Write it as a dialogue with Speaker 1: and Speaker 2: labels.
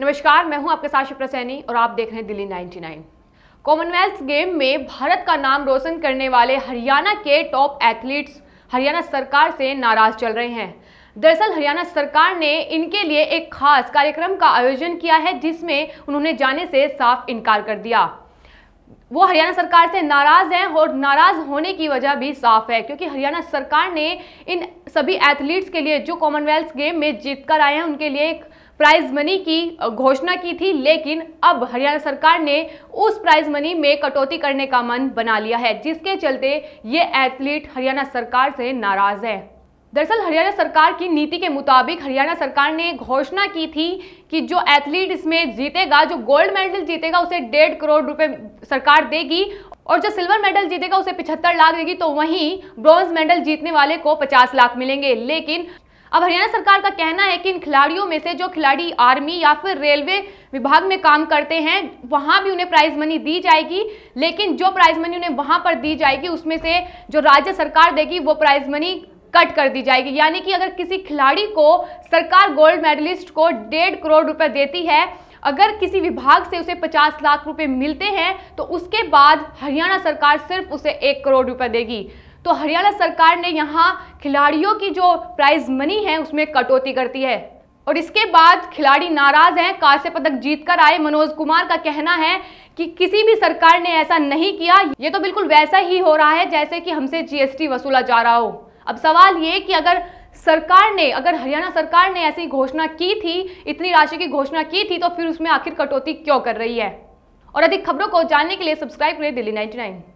Speaker 1: नमस्कार, मैं हूं आपके साथ शिप्रा सैनी और आप देख रहे हैं दिल्ली 99। कॉमनवेल्थ गेम में भारत का नाम रोशन करने वाले हरियाणा के टॉप एथलीट्स हरियाणा सरकार से नाराज चल रहे हैं। दरअसल हरियाणा सरकार ने इनके लिए एक खास कार्यक्रम का आयोजन किया है, जिसमें उन्होंने जाने से साफ इनकार कर दिया। वो हरियाणा सरकार से नाराज हैं और नाराज होने की वजह भी साफ है, क्योंकि हरियाणा सरकार ने इन सभी एथलीट्स के लिए जो कॉमनवेल्थ गेम में जीत कर आए हैं उनके लिए एक प्राइज मनी की घोषणा की थी, लेकिन अब हरियाणा सरकार ने उस प्राइज मनी में कटौती करने का मन बना लिया है, जिसके चलते ये एथलीट हरियाणा सरकार से नाराज है। दरअसल हरियाणा सरकार की नीति के मुताबिक हरियाणा सरकार ने घोषणा की थी कि जो एथलीट इसमें जीतेगा, जो गोल्ड मेडल जीतेगा, उसे 1.5 करोड़ रुपए सरकार देगी और जो सिल्वर मेडल जीतेगा उसे 75 लाख देगी। तो वहीं ब्रॉन्ज मेडल जीतने वाले को 50 लाख मिलेंगे। लेकिन अब हरियाणा सरकार का कहना है कि इन खिलाड़ियों में से जो खिलाड़ी आर्मी या फिर रेलवे विभाग में काम करते हैं वहां भी उन्हें प्राइज मनी दी जाएगी, लेकिन जो प्राइज मनी उन्हें वहां पर दी जाएगी उसमें से जो राज्य सरकार देगी वो प्राइज मनी कट कर दी जाएगी। यानी कि अगर किसी खिलाड़ी को सरकार गोल्ड मेडलिस्ट को 1.5 करोड़ रुपए देती है, अगर किसी विभाग से उसे 50 लाख रुपए मिलते हैं तो उसके बाद हरियाणा सरकार सिर्फ उसे 1 करोड़ रुपए देगी। तो हरियाणा सरकार ने यहाँ खिलाड़ियों की जो प्राइज मनी है उसमें कटौती करती है और इसके बाद खिलाड़ी नाराज हैं। कांस्य पदक जीतकर आए मनोज कुमार का कहना है कि किसी भी सरकार ने ऐसा नहीं किया, ये तो बिल्कुल वैसा ही हो रहा है जैसे कि हमसे जीएसटी वसूला जा रहा हो। अब सवाल ये कि अगर हरियाणा सरकार ने ऐसी घोषणा की थी, इतनी राशि की घोषणा की थी, तो फिर उसमें आखिर कटौती क्यों कर रही है। और अधिक खबरों को जानने के लिए सब्सक्राइब करें दिल्ली 99।